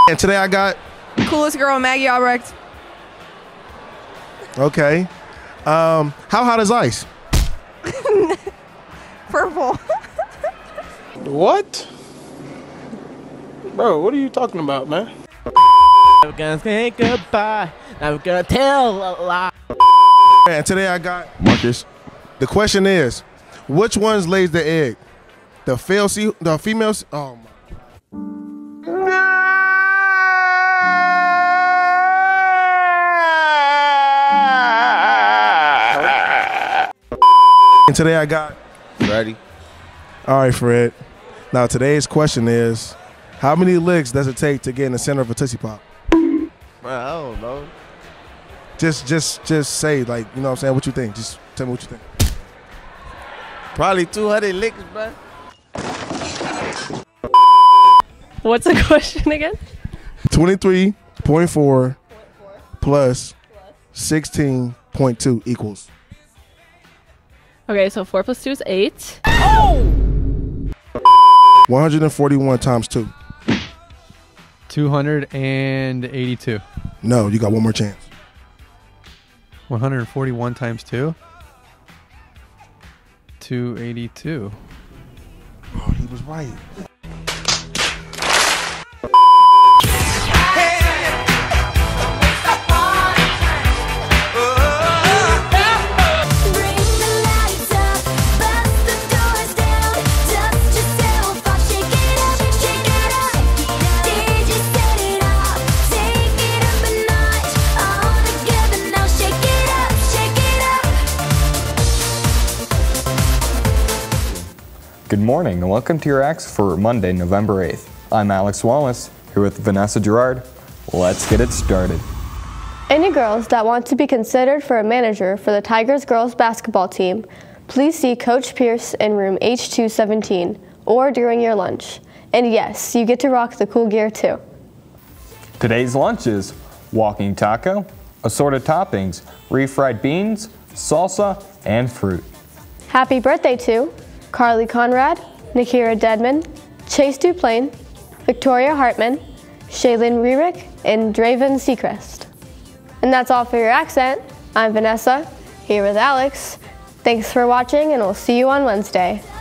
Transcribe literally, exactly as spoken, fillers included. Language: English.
And today I got coolest girl, Maggie Albrecht. Okay. Um, how hot is ice? Purple. What? Bro, what are you talking about, man? I'm gonna say goodbye. I'm gonna tell a lie. And today I got Marcus. The question is, which ones lays the egg? The fail see the females. Oh my. And today I got Ready? All right, Fred. Now today's question is, how many licks does it take to get in the center of a Tootsie Pop? Man, I don't know. Just, just, just say, like, you know what I'm saying? What you think? Just tell me what you think. Probably two hundred licks, bro. What's the question again? twenty-three point four plus sixteen point two equals. Okay, so four plus two is eight. one hundred forty-one times two. two hundred eighty-two. No, you got one more chance. one hundred forty-one times two. two hundred eighty-two. Oh, he was right. Good morning and welcome to your Acts for Monday, November eighth. I'm Alex Wallace, here with Vanessa Gerard. Let's get it started. Any girls that want to be considered for a manager for the Tigers girls basketball team, please see Coach Pierce in room H two seventeen or during your lunch. And yes, you get to rock the cool gear too. Today's lunch is walking taco, assorted toppings, refried beans, salsa, and fruit. Happy birthday to Carly Conrad, Nakira Dedman, Chase Duplain, Victoria Hartman, Shaylin Rerick, and Draven Seacrest. And that's all for your accent. I'm Vanessa, here with Alex. Thanks for watching, and we'll see you on Wednesday.